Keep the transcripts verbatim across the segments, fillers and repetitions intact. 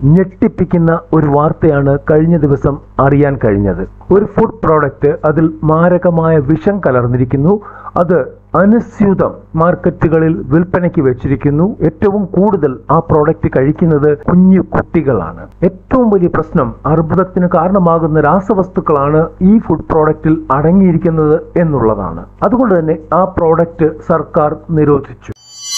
ഞെട്ടിപ്പിക്കുന്ന ഒരു വാർത്തയാണ് കഴിഞ്ഞ ദിവസം അറിയാൻ കഴിഞ്ഞത്. ഒരു ഫുഡ് പ്രോഡക്റ്റ്, അതിൽ മാരകമായ വിഷം കലർന്നിരിക്കുന്നു. അത് അനുസ്യൂതം മാർക്കറ്റുകളിൽ വിൽപ്പനയ്ക്ക് വെച്ചിരിക്കുന്നു. ഏറ്റവും കൂടുതൽ ആ പ്രോഡക്റ്റ് കഴിക്കുന്നത് കുഞ്ഞു കുട്ടികളാണ്. ഏറ്റവും വലിയ പ്രശ്നം, അർബുദത്തിന് കാരണമാകുന്ന രാസവസ്തുക്കളാണ് ഈ ഫുഡ് പ്രോഡക്റ്റിൽ അടങ്ങിയിരിക്കുന്നത് എന്നുള്ളതാണ്. അതുകൊണ്ട് തന്നെ ആ പ്രോഡക്റ്റ് സർക്കാർ നിരോധിച്ചു.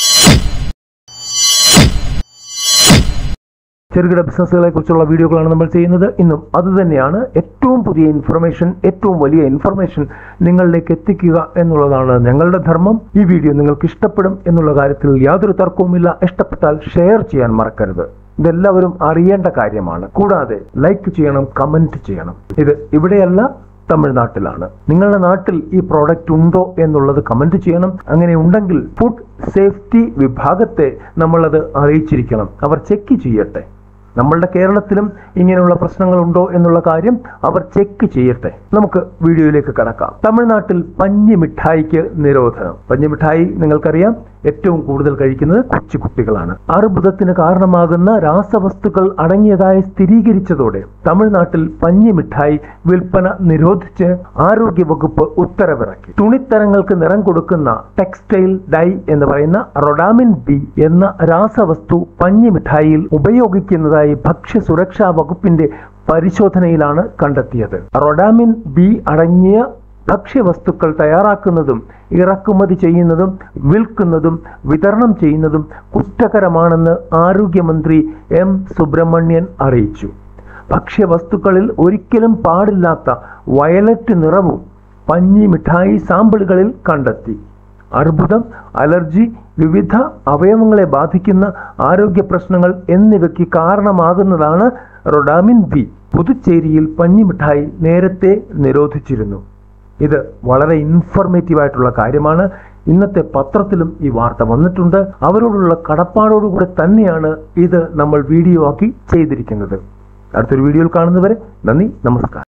ചെറുകിട ബിസിനസ്സുകളെ കുറിച്ചുള്ള വീഡിയോകളാണ് നമ്മൾ ചെയ്യുന്നത്. ഇന്നും അതുതന്നെയാണ്. ഏറ്റവും പുതിയ ഇൻഫർമേഷൻ, ഏറ്റവും വലിയ ഇൻഫർമേഷൻ നിങ്ങളിലേക്ക് എത്തിക്കുക എന്നുള്ളതാണ് ഞങ്ങളുടെ ധർമ്മം. ഈ വീഡിയോ നിങ്ങൾക്ക് ഇഷ്ടപ്പെടും എന്നുള്ള കാര്യത്തിൽ യാതൊരു തർക്കവുമില്ല. ഇഷ്ടപ്പെട്ടാൽ ഷെയർ ചെയ്യാൻ മറക്കരുത്. ഇതെല്ലാവരും അറിയേണ്ട കാര്യമാണ്. കൂടാതെ ലൈക്ക് ചെയ്യണം, കമന്റ് ചെയ്യണം. ഇത് ഇവിടെയല്ല, തമിഴ്നാട്ടിലാണ്. നിങ്ങളുടെ നാട്ടിൽ ഈ പ്രോഡക്റ്റ് ഉണ്ടോ എന്നുള്ളത് കമന്റ് ചെയ്യണം. അങ്ങനെ ഉണ്ടെങ്കിൽ ഫുഡ് സേഫ്റ്റി വിഭാഗത്തെ നമ്മളത് അറിയിച്ചിരിക്കണം. അവർ ചെക്ക് ചെയ്യട്ടെ. നമ്മളുടെ കേരളത്തിലും ഇങ്ങനെയുള്ള പ്രശ്നങ്ങൾ ഉണ്ടോ എന്നുള്ള കാര്യം അവർ ചെക്ക് ചെയ്യട്ടെ. നമുക്ക് വീഡിയോയിലേക്ക് കടക്കാം. തമിഴ്നാട്ടിൽ പഞ്ഞി മിഠായിക്ക് നിരോധനം. പഞ്ഞി മിഠായി നിങ്ങൾക്കറിയാം, ഏറ്റവും കൂടുതൽ കഴിക്കുന്നത് കൊച്ചു കുട്ടികളാണ്. അർബുദത്തിന് കാരണമാകുന്ന രാസവസ്തുക്കൾ അടങ്ങിയതായി സ്ഥിരീകരിച്ചതോടെ തമിഴ്നാട്ടിൽ പഞ്ഞി മിഠായി വിൽപ്പന നിരോധിച്ച് ആരോഗ്യവകുപ്പ് ഉത്തരവിറക്കി. തുണിത്തരങ്ങൾക്ക് നിറം കൊടുക്കുന്ന ടെക്സ്റ്റൈൽ ഡൈ എന്ന് പറയുന്ന റൊഡാമിൻ ബി എന്ന രാസവസ്തു പഞ്ഞി മിഠായിയിൽ ഉപയോഗിക്കുന്നതായി ഭക്ഷ്യ സുരക്ഷാ വകുപ്പിന്റെ പരിശോധനയിലാണ് കണ്ടെത്തിയത്. റൊഡാമിൻ ബി അടങ്ങിയ ഭക്ഷ്യവസ്തുക്കൾ തയ്യാറാക്കുന്നതും ഇറക്കുമതി ചെയ്യുന്നതും വിൽക്കുന്നതും വിതരണം ചെയ്യുന്നതും കുറ്റകരമാണെന്ന് ആരോഗ്യമന്ത്രി എം സുബ്രഹ്മണ്യൻ അറിയിച്ചു. ഭക്ഷ്യവസ്തുക്കളിൽ ഒരിക്കലും പാടില്ലാത്ത വയലറ്റ് നിറവും പഞ്ഞി മിഠായി സാമ്പിളുകളിൽ കണ്ടെത്തി. അർബുദം, അലർജി, വിവിധ അവയവങ്ങളെ ബാധിക്കുന്ന ആരോഗ്യ പ്രശ്നങ്ങൾ എന്നിവയ്ക്ക് കാരണമാകുന്നതാണ് റൊഡാമിൻ ബി. പുതുച്ചേരിയിൽ പഞ്ഞി മിഠായി നേരത്തെ നിരോധിച്ചിരുന്നു. ഇത് വളരെ ഇൻഫർമേറ്റീവ് ആയിട്ടുള്ള കാര്യമാണ്. ഇന്നത്തെ പത്രത്തിലും ഈ വാർത്ത വന്നിട്ടുണ്ട്. അവരോടുള്ള കടപ്പാടോടുകൂടെ തന്നെയാണ് ഇത് നമ്മൾ വീഡിയോ ആക്കി ചെയ്തിരിക്കുന്നത്. അടുത്തൊരു വീഡിയോയിൽ കാണുന്നവരെ നന്ദി, നമസ്കാരം.